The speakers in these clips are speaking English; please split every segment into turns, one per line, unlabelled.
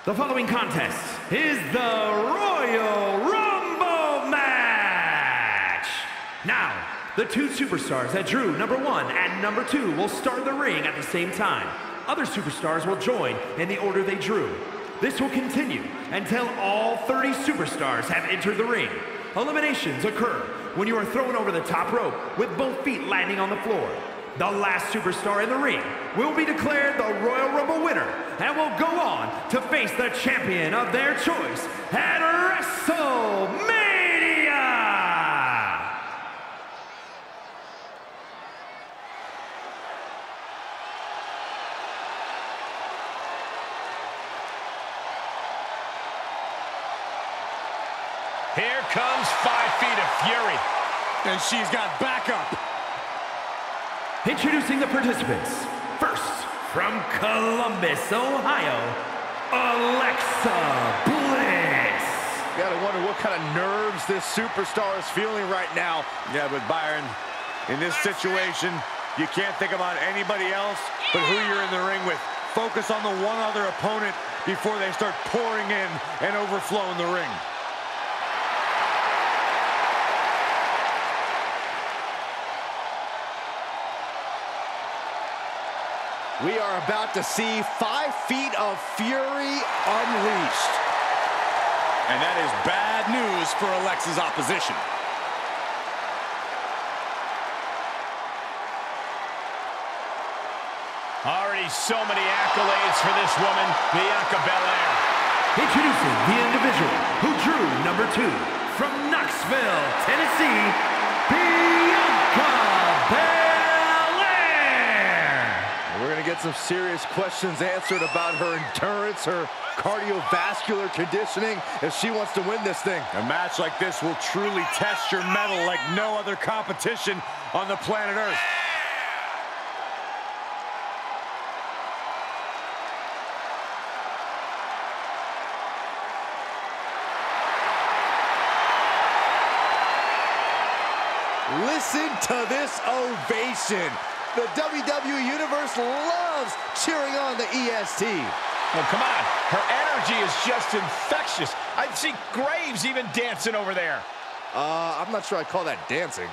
The following contest is the Royal Rumble match. Now, the two superstars that drew number 1 and number 2 will start the ring at the same time. Other superstars will join in the order they drew. This will continue until all 30 superstars have entered the ring. Eliminations occur when you are thrown over the top rope with both feet landing on the floor. The last superstar in the ring will be declared the Royal Rumble winner and will go on to face the champion of their choice at WrestleMania!
Here comes 5 feet of fury. And she's got backup.
Introducing the participants. First, from Columbus, Ohio, Alexa Bliss.
You gotta wonder what kind of nerves this superstar is feeling right now. Yeah, but Byron, in this situation, you can't think about anybody else but who you're in the ring with. Focus on the one other opponent before they start pouring in and overflowing the ring.
We are about to see 5 feet of fury unleashed.
And that is bad news for Alexa's opposition. Already so many accolades for this woman, Bianca Belair.
Introducing the individual who drew number 2 from Knoxville, Tennessee, Bianca Belair.
We're going to get some serious questions answered about her endurance, her cardiovascular conditioning, if she wants to win this thing.
A match like this will truly test your mettle like no other competition on the planet Earth.
Listen to this ovation. The WWE Universe loves cheering on the EST.
Well, come on. Her energy is just infectious. I see Graves even dancing over there.
I'm not sure I call that dancing.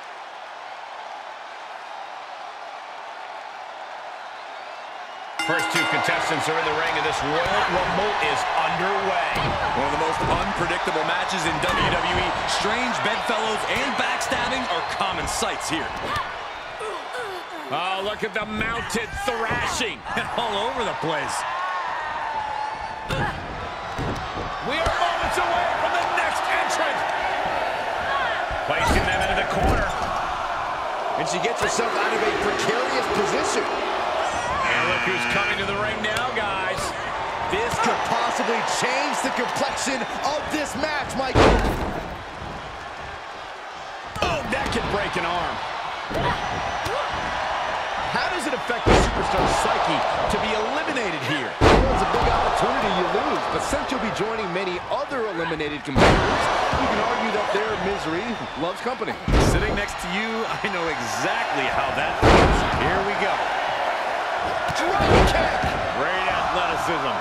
First 2 contestants are in the ring, and this Royal Rumble is underway.
One of the most unpredictable matches in WWE. Strange bedfellows and backstabbing are common sights here.
Oh, look at the mounted thrashing.
All over the place.
We are moments away from the next entrant. Placing them into the corner.
And she gets herself out of a precarious position.
And look who's coming to the ring now, guys.
This could possibly change the complexion of this match, Michael.
Oh, that could break an arm. How does it affect the superstar's psyche to be eliminated here?
Well, it's a big opportunity you lose, but since you'll be joining many other eliminated competitors, you can argue that their misery loves company.
Sitting next to you, I know exactly how that feels. Here we go.
Drop kick!
Great athleticism.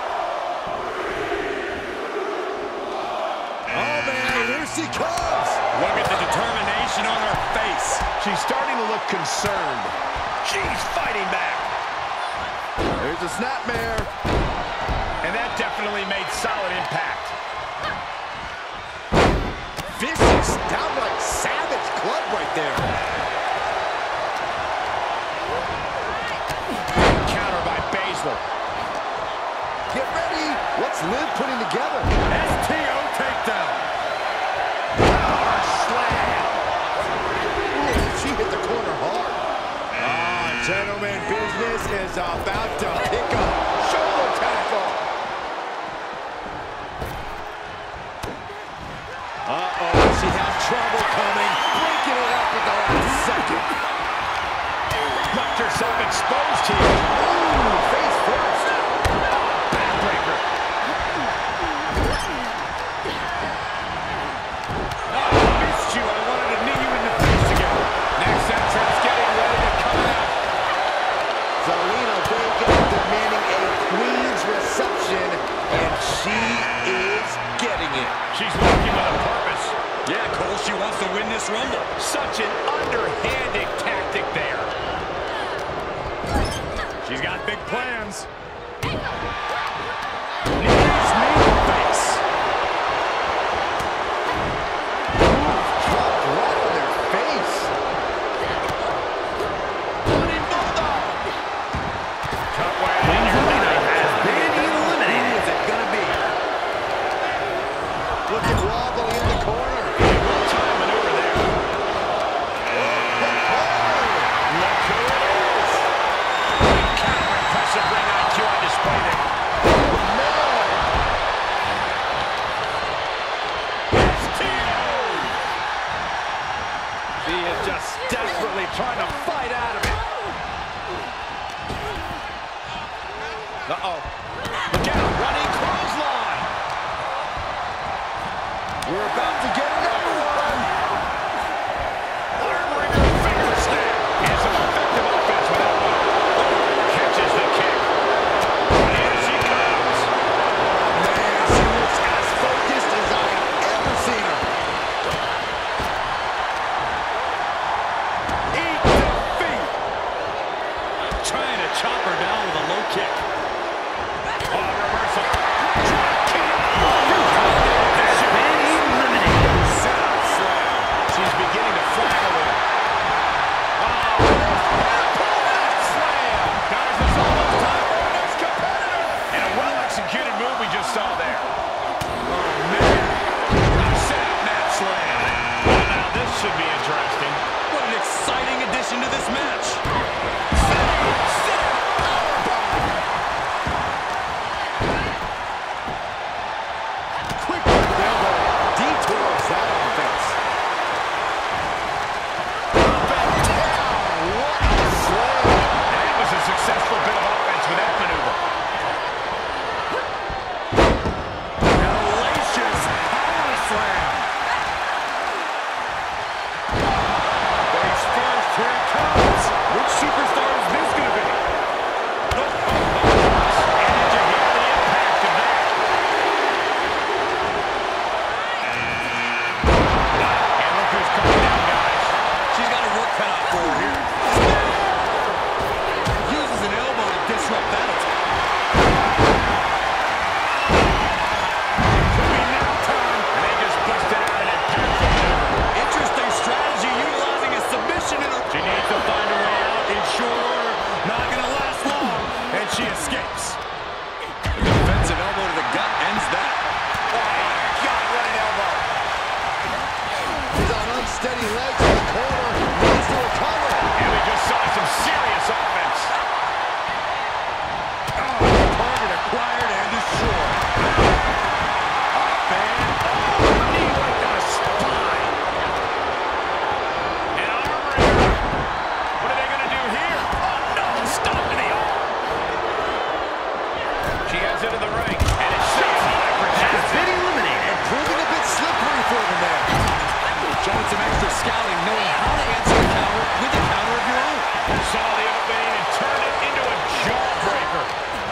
Oh, man, here she comes!
Look at the determination on her face.
She's starting to look concerned. She's fighting back.
There's a snapmare.
And that definitely made solid impact.
Vicious, downright savage club right there.
Counter by Baszler.
Get ready. What's Liv putting together?
STO takedown. Power slam.
Ooh, she hit the corner hard. Gentlemen, business is about to pick up. Shoulder tackle. Uh-oh, she has trouble coming. Breaking it up at the last second.
Left herself exposed here.
Ooh, face first.
Backbreaker. Oh, I missed you. I wanted to knee you in the face again. Next entrance getting ready to come out.
Zelina Vega demanding a queen's reception And she is getting it.
She's working with a purpose. Yeah, Cole, she wants to win this Rumble. Such an underhanded tactic there. She's got big plans. Knees me in the face.
Dropped right on their face.
Running bulldog. Cut way in
Queen's
here.
opponent has been eliminated.
Who is it gonna be? Look at wobbly in the corner.
Well-timed maneuver there. Look who it is. Kind of impressive ring IQ on display there. She is just desperately trying to fight out of it. Uh-oh. Look out, running clothesline.
We're about to get another one.
Arm-wringer finger snap. And some effective offense with that one. Catches the kick. Here she comes.
Man, she looks as focused as I have ever seen her.
Eat defeat. Trying to chop her down with a low kick. Oh, reversal. Drop kick.
Has been eliminated.
Sound slam. She's beginning to flag a little. Oh, slam. Guys, it's almost time for our next competitor. And a well-executed move we just saw there. Oh, man. A set mat slam. Well, now this should be interesting. What an exciting addition to this match.
Quick elbow detours that offense. Up and down. What a slam.
That was a successful bit of offense with that maneuver. Hellacious power slam. Face first, here it comes. Which superstar is this going to be? And did you hear the impact of that? And look who's coming down, guys. She's got her work cut out for her here. Uses an elbow to disrupt that attack. Could be now time. And they just busted out an impactful maneuver. Interesting strategy, utilizing a submission in her. She needs to find a way out in short order. Not going to last long. And she escapes. A defensive elbow to the gut ends that. Oh, my God, what an elbow.
He's on unsteady legs in the corner. Needs to recover.
And we just saw some serious offense. Oh, target acquired and destroyed. Up and knee right to the spine. And arm-wringer. What are they going to do here? Oh, no, stop to the arm. She has into the ring. And it's safe.
Has been eliminated.
Proving a bit slippery for them there.
Showing some extra scouting, knowing how to answer a counter with a counter of your own. Saw the opening and turned it into a jawbreaker.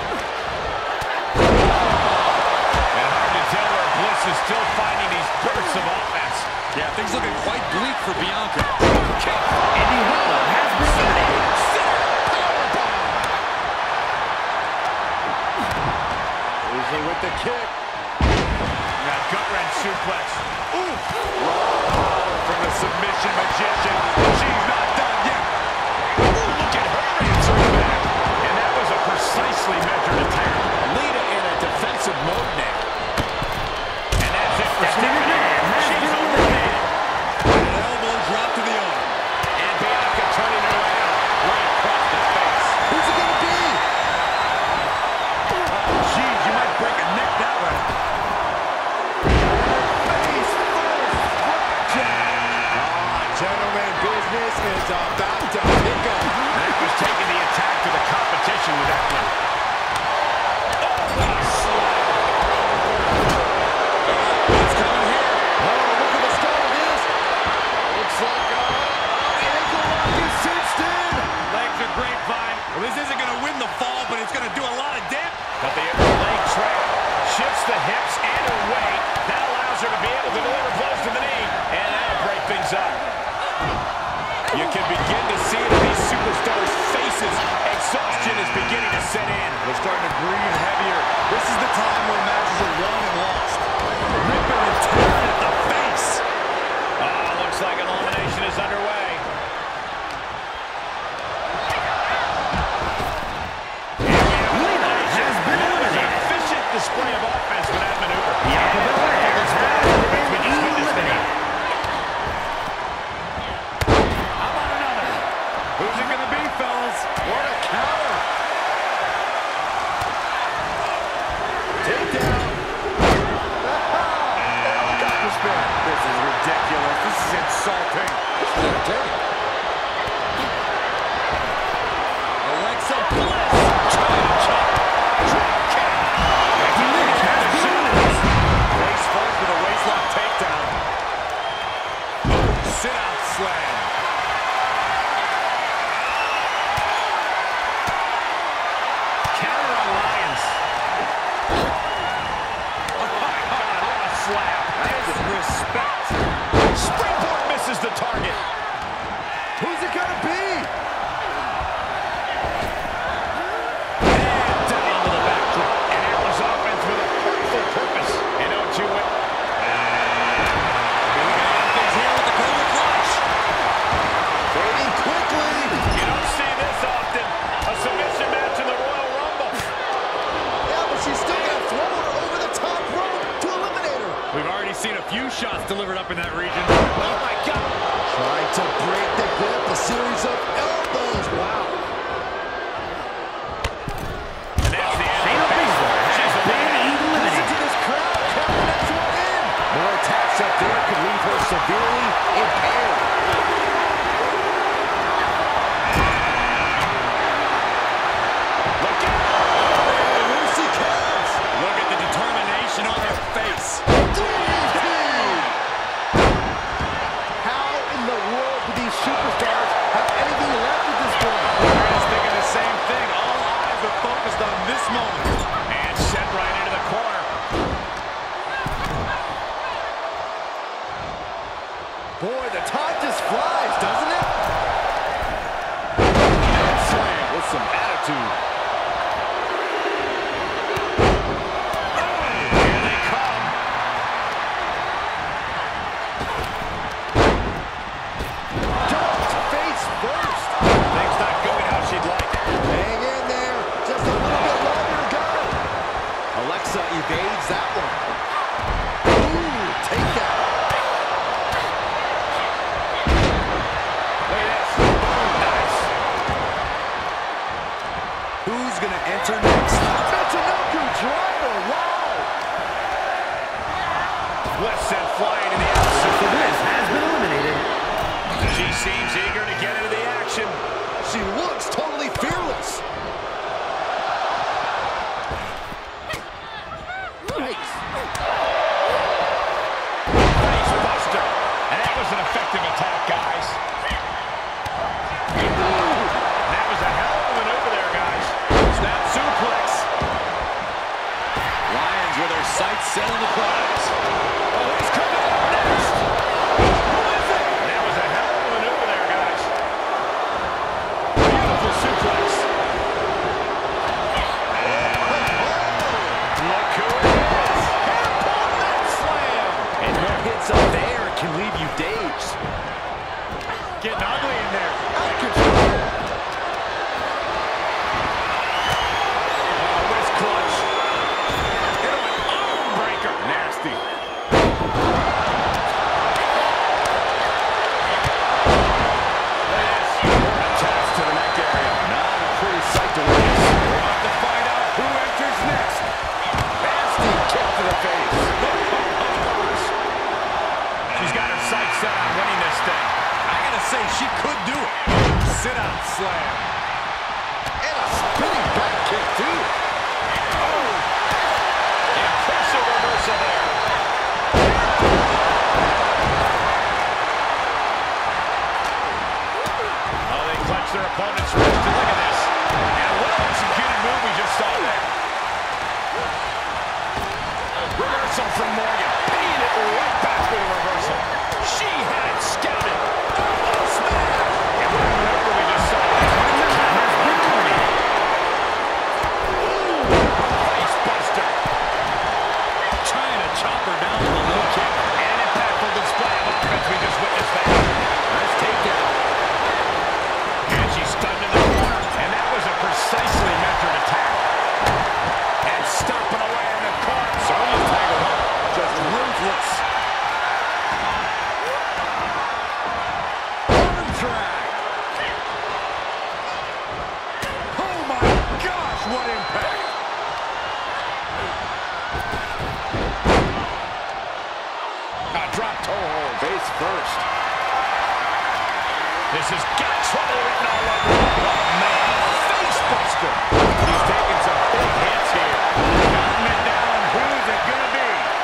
And hard to tell where Bliss is still finding these bursts of offense. Yeah, things looking quite bleak for Bianca. Kick.
Andy Hartwell has been eliminated.
Usually with the kick.
That gut-wrench suplex. Ooh. From the submission magician. She's not done yet. Ooh, look at her answering back. And that was a precisely measured attack. Lita in a defensive mode now. And that's it for Stephanie. She's eliminated. An elbow drop to the arm. And Bianca turning it around right across the face.
Who's it going to be?
Jeez, you might break a neck that way.
Gentlemen, business is about to pick up.
That was taking the attack to the competition with that one. Oh, what a slam. What's coming here?
Oh, look at the start of this. Looks like ankle lock is cinched in.
Legs are grapevine. Well, this isn't going to win the fall, but it's going to do a lot of damage. Got the upper leg trap. hips and her weight. That allows her to be able to deliver blows to the knee, and that'll break things up. You can begin to see it in these superstars' faces. Exhaustion is beginning to set in.
They're starting to breathe heavier. This is the time where matches are won and lost. Ripping and tearing at the face.
Looks like an elimination is underway. Efficient display of offense for that maneuver. How about another? Who's it going to be, fellas? What a counter.
Takedown.
This is ridiculous. This is insulting.
This is entertaining.
Alexa Bliss. Face first with a waistlock takedown. Sit-out slam.
Counter on Lyons. Oh, my God, what a slap.
Disrespect.
Springboard misses the target.
Who's it gonna be?
And down to the back drop. And Atlas offense with a hurtful purpose. And 0-2 win.
Things here with the Golden Clutch.
Fading quickly.
You don't see this often. A submission match in the Royal Rumble.
Yeah, but she's still gonna throw her over the top rope to eliminate her.
We've already seen a few shots delivered up in that region.
Oh, my God.
Trying to break the grip, a series of elbows. Wow.
And that's the end.
Shayna Baszler has been
Listen
eliminated.
to this crowd counting this one in. More attacks up there could leave her severely impaired.
Look out.
Oh, here she comes.
Look at the determination on her face.
DDT. How in the world do these superstars have anything left at this point?
Everyone's thinking the same thing. All eyes are focused on this moment.
And set right into the corner.
Boy, the time just flies, doesn't it?
Slam with some attitude.
Here they come.
Ducked face first.
Things not going how she'd like.
Hang in there. Just a little bit longer to go. Alexa evades that one. Ooh, take that.
Look at this. Nice.
Who's going to enter next? Michinoku driver. Wow.
Bliss sent flying to the outside.
So Bliss has been eliminated.
She seems eager to get into the action.
She looks totally fearless. Nice.
Face buster. And that was an effective attack, guys. That was a hell of a maneuver there, guys. Snap suplex.
Lions with her sights set on the prize.
Oh, he's coming up next. Who is it? That was a hell of a maneuver there, guys. Beautiful suplex. Look who it is. Implement slam.
And no hits up there can leave you dazed.
Getting ugly in there.
Out of control.
Oh, wrist clutch. Into an arm breaker. Nasty. Attached to the neck area.
Not a pretty sight to witness.
We're about to find out who enters next.
Nasty kick to the face.
She's got her sights set on winning this thing.
I gotta say, she could do it. Sit-out slam.
And a spinning back kick, too.
Impressive reversal there. Oh, they clutch their opponent's wrist. And look at this. And what an executed move we just saw there. first. This has got trouble written all over it. Oh, man. Face buster. He's taking some big hits here. Counting it down. Who's it going to be?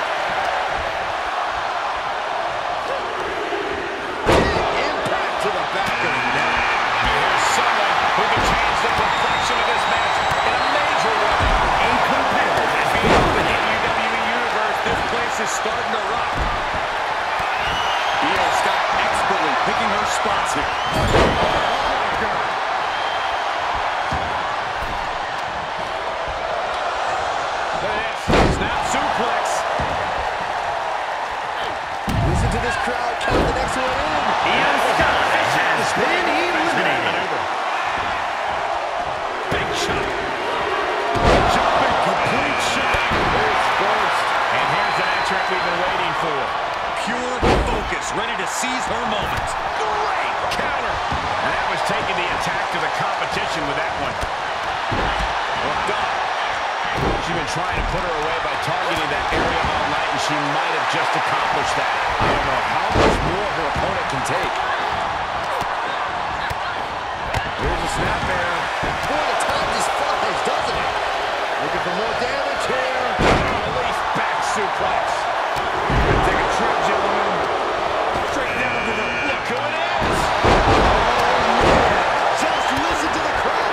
Big impact to the back of the neck.
Here's someone who can change the complexion of this match in a major way.
A competitor has been
In the WWE Universe, this place is starting to rock.
Io Scott expertly picking her spots here.
Snap suplex.
Listen to this crowd count the next one in.
Io Scott has been eliminated.
Big shot. Jumping complete shot. Face first. And here's an entrant we've been waiting for.
Pure focus, ready to seize her moment.
Great counter. And that was taking the attack to the competition with that one. Looked up. She's been trying to put her away by targeting that area all night, and she might have just accomplished that. I don't know how much more her opponent can take.
Here's a snapmare. Boy, the time just flies, doesn't it? Looking for more damage here.
Release back suplex. Take a trip, gentlemen. Straight down to the... Look who it is!
Just listen to the crowd.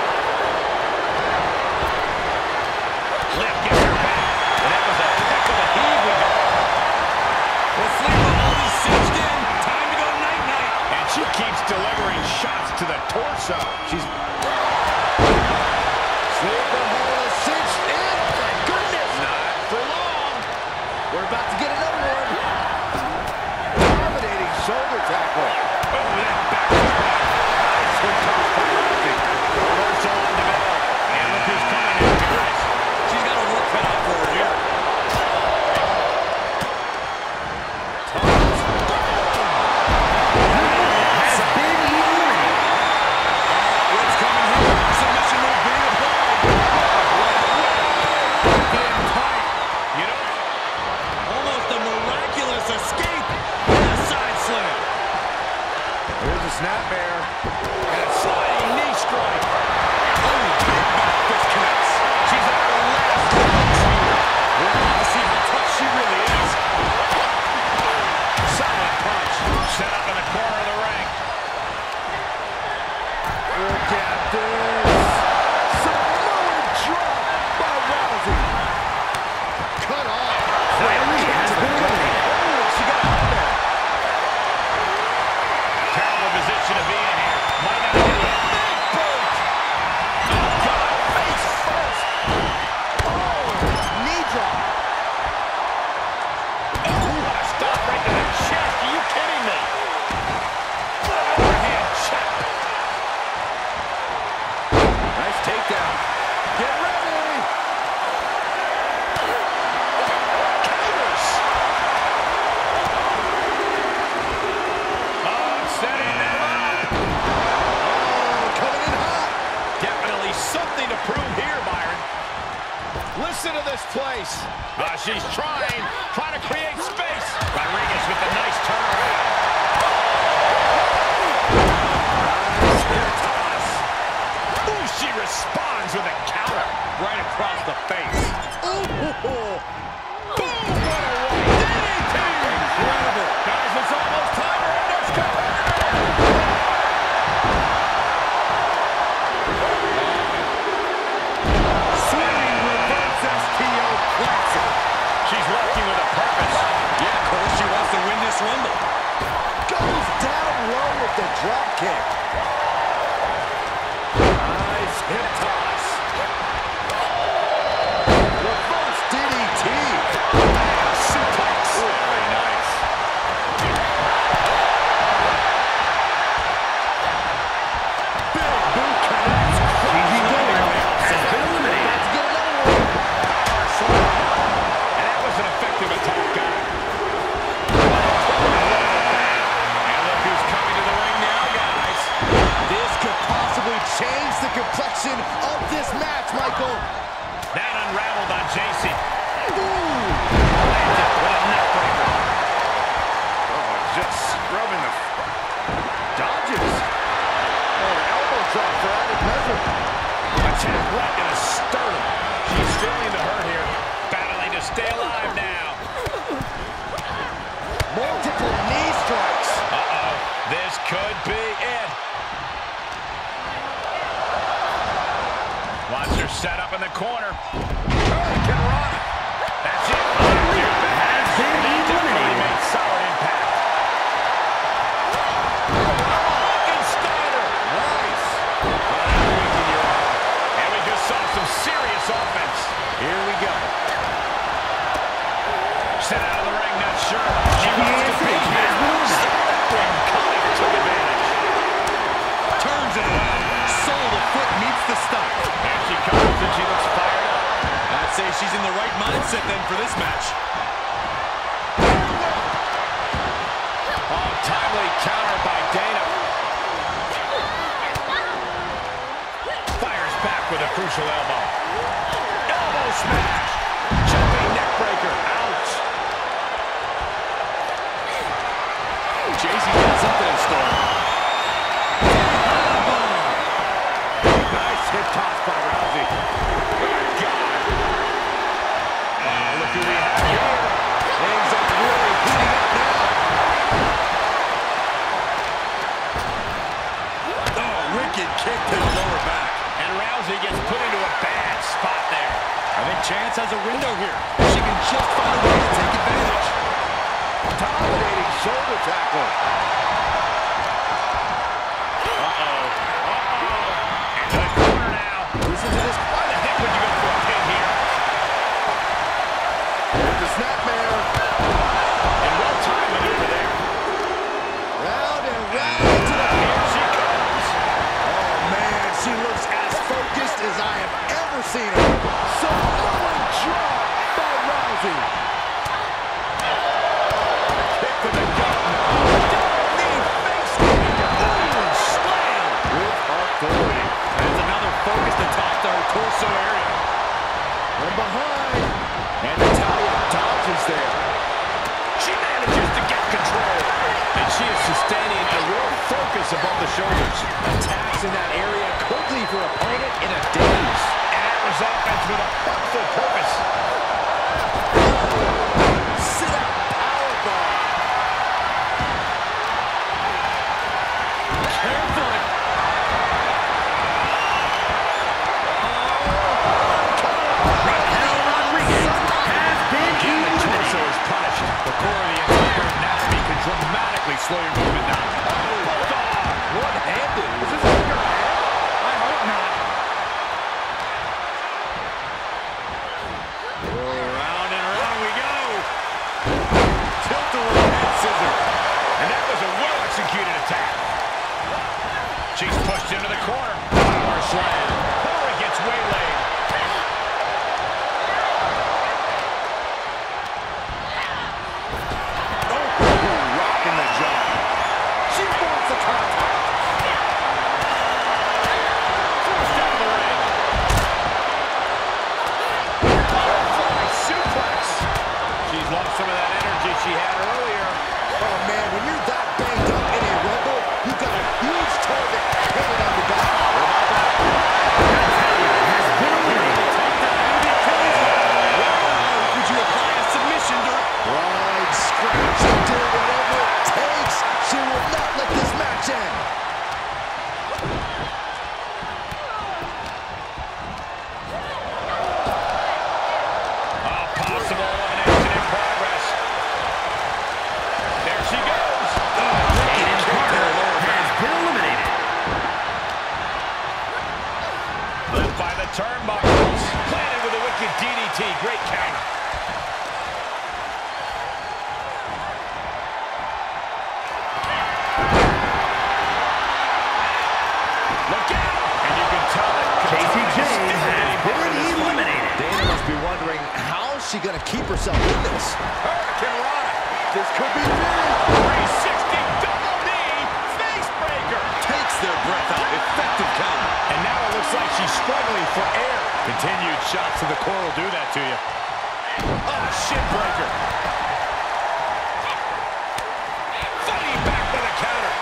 Liv gets her back. And that was a heck of a heave we got.
The sleeper hold is cinched in. Time to go night-night.
And she keeps delivering shots to the torso. She's...
Sleeper hold is cinched in. Thank goodness.
Not for long.
We're about to get another one. Dominating shoulder tackle.
Oh, that back. Nice hook toss by Rousey. Reversal on the middle. And look who's coming in, guys.
She's got a work cut out for her here.
Has been eliminated.
What's coming here? Submission move being applied.
In tight. You know,
Almost a miraculous escape. And a side slam.
Here's a snapmare.
and a sliding knee strike. Oh, big back fist connects. She's at her last punch here. We're about to see how tough she really is. Solid punch. Set up in the corner of the ring.
Look at this. Samoan drop by Rousey. Cut off.
Riley has been eliminated.
Oh, she got out there.
Terrible position to be in here. Might not hit it. Big boot. Oh, God. Face first.
Oh, knee drop.
Oh, what a stop right to the chest. Are you kidding me? Overhand check.
Nice takedown. Get ready.
Counters. Oh, setting them up.
Oh, coming in hot.
Definitely something to prove here, Byron. Listen to this place. She's trying to create space. Rodriguez with a nice turnaround. Nice hip toss. Ooh, she responds with a counter right across the face.
Ooh.
Boom, what a right. DDT. Incredible. Guys, it's almost time for our next competitor.
Swing reverse STO classic.
She's working with a purpose.
Yeah, Cole, she wants to win this Rumble.
Goes down low with the drop kick. Nice hip toss. Reverse DDT.
Suplex. Very nice.
Big boot connects.
Gigi Dolan has been eliminated.
Let's get another one. Power slam.
And that was an effective attack, guy. And look who's coming to the ring now, guys.
This could possibly change the complexion of this match, Michael.
That unraveled on JC.
Ooh.
Landed with a neck breaker. Oh, just Attack right in the sternum. She's feeling the hurt here. Battling to stay alive now.
Multiple knee strikes.
Uh-oh. This could be it. Watch her set up in the corner. Hurricane Rana. That's it.
Has been eliminated.
Made solid impact.
Nice.
And we just saw some serious offense.
Here we go.
Set out of the ring, not sure. She wants to be here. Took advantage.
Turns it around. Sole of the foot meets the stump.
And she comes and she looks fired up.
I'd say she's in the right mindset then for this match.
Oh, timely counter by Dana. Fires back with a crucial elbow. Elbow smash. Jumping neck breaker. Ouch.
Jaycee got something in store.
Nice hip toss by Rousey.
Look who we have here.
Things are really heating up now.
Oh, wicked kick to the lower back.
And Rousey gets put into a bad spot there.
I think Chance has a window here. She can just find a way to take advantage.
Dominating shoulder tackle.
To the corner now.
Listen to this.
Why the heck would you go for a pin here?
There's the snapmare.
And well-timed maneuver there.
Round and round to the
Here she comes.
Oh, man, she looks as focused as I have ever seen her. Samoan drop by Rousey.
Kick to the gut. Knee face. Boom, slam.
With authority.
That's another focused attack to her torso area.
From behind. And Natalya dodges there.
She manages to get control. And she is sustaining a real focus above the shoulders.
Attacks in that area could leave her opponent in a daze.
And that was offense with a hurtful purpose.
Sit out powerbomb.
Careful.
Raquel Rodriguez has been
The torso
eliminated.
is punished. The core of the entire anatomy can dramatically slow your movement down.
One-handed.
Is this like her head? I hope not.
Round and round we go. Tilt-a-whirl head scissor. And that was a well-executed attack. She's pushed into the corner. Power slam. Corey gets waylaid.
Rocking the jaw. She wants the contact.
Forced out of the ring. Butterfly suplex. She's lost some of that energy she had earlier.
Oh, man, when you're that banged up in a rumble, you've got a huge target hanging on your back.
Natalya has been eliminated.
Would you apply a submission to her?
Right, scratch and do whatever it takes. She will not let this match end.
Possible elimination in progress. There she goes.
Aiden Carter has been eliminated.
Left by the turnbuckles. Planted with a wicked DDT. Great counter. Look out! And you can tell it.
Jaycee has been eliminated.
Dana must be wondering, how's she going to keep herself in this?
Hurricane Rana.
This could be big.
360 double knee. Face breaker.
Takes their breath out. Effective counter.
And now it looks like she's struggling for air. Continued shots to the core will do that to you. Oh, shin breaker. Fighting back with a counter.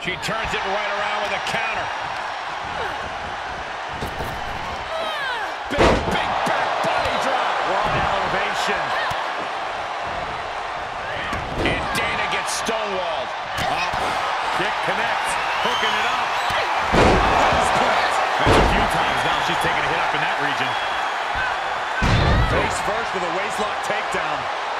She turns it right around with a counter. Big back body drop. What elevation. And Dana gets stonewalled.
Kick connects. Hooking it up.
That's a few times now she's taking a hit up in that region.
Face first with a waistlock takedown.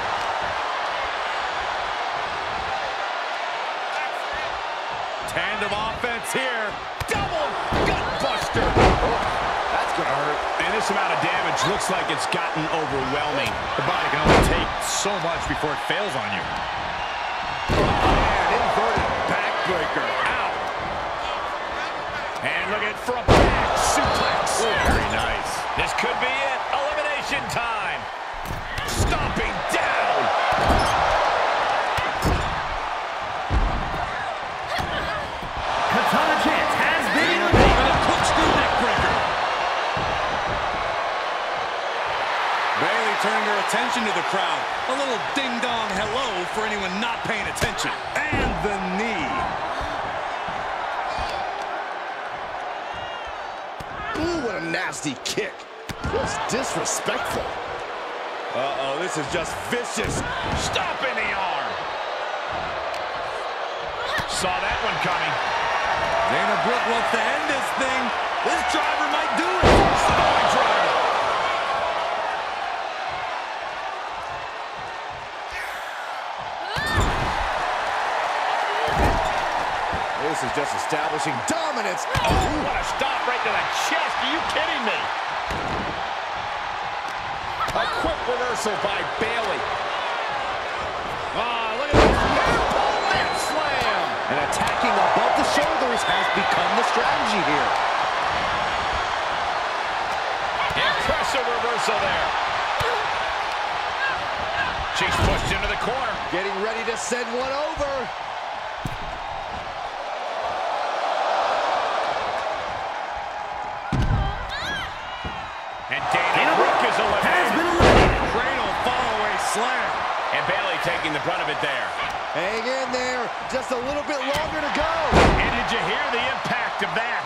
Tandem offense here.
Double gut buster.
That's gonna hurt.
And this amount of damage looks like it's gotten overwhelming. The body can only take so much before it fails on you.
Man, inverted backbreaker.
Ow. And look at from back suplex.
Very nice.
This could be it. Elimination time. Stomping down.
Katana Chance has been eliminated.
A corkscrew neckbreaker. Bayley turning her attention to the crowd. A little ding-dong hello for anyone not paying attention.
And the knee.
Ooh, what a nasty kick. That's disrespectful.
Uh-oh, this is just vicious.
Stop in the arm. Saw that one coming.
Dana Brooke wants to end this thing. This driver might do it.
Samoa driver.
This is just establishing dominance.
Oh, what a stop right to the chest. Are you kidding me?
A quick reversal by Bayley. Look at this. Airpole leg slam. And attacking above the shoulders has become the strategy here.
Impressive reversal there. She's pushed into the corner.
Getting ready to send one over.
And Dana Brooke is
Has been
eliminated.
eliminated.
Cradle follow-away slam.
And Bayley taking the brunt of it there.
Hang in there. Just a little bit longer to go.
And did you hear the impact of that?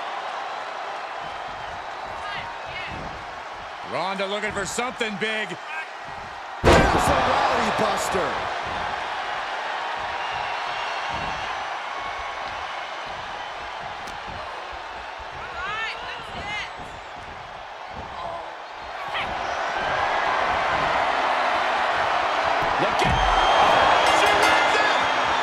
Ronda looking for something big.
There's a rally buster.
Look at she wins it!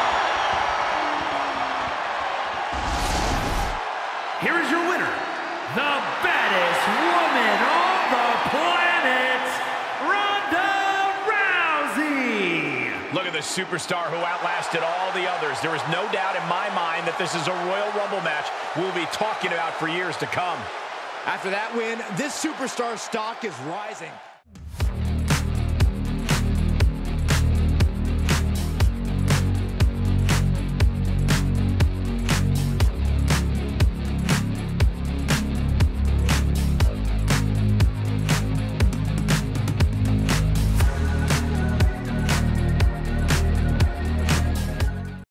Here is your winner, the baddest woman on the planet, Ronda Rousey.
Look at the superstar who outlasted all the others. There is no doubt in my mind that this is a Royal Rumble match we'll be talking about for years to come.
After that win, this superstar stock is rising.